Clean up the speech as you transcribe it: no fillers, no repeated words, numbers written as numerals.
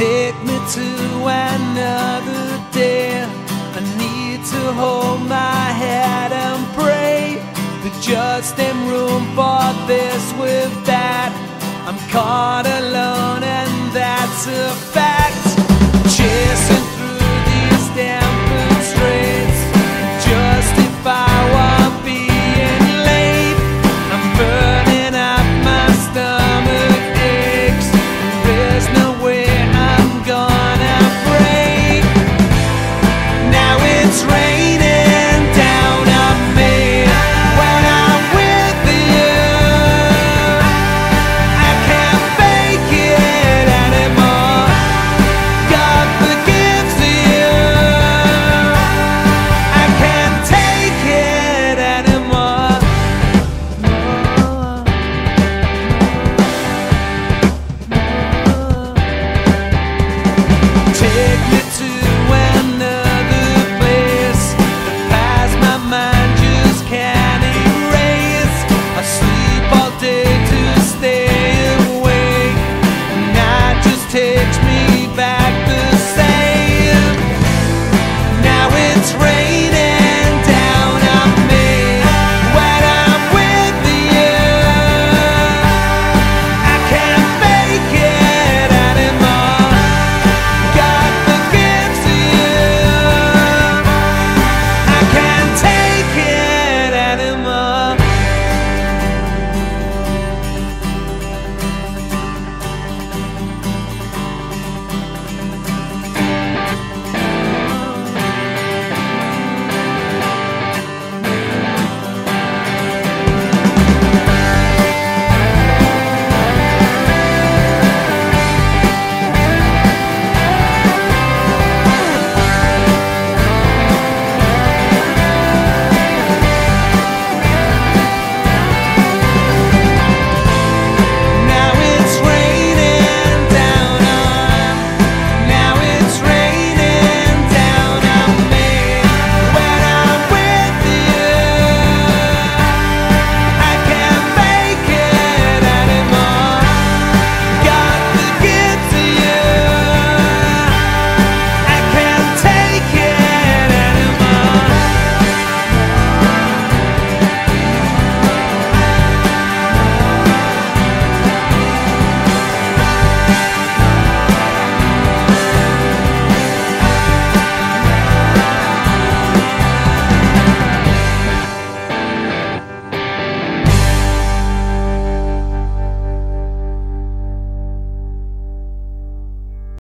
Take me to another day. I need to hold my head and pray. There's just ain't room for this with that. I'm caught alone and that's a fact. Chasing through these dampened streets, justify what being late. I'm burning up, my stomach aches. There's no way I'm gonna break. Now it's raining down on me when I'm with you. I can't fake it anymore. God forgives you. I can't take it anymore. Take me to another place that pass my mind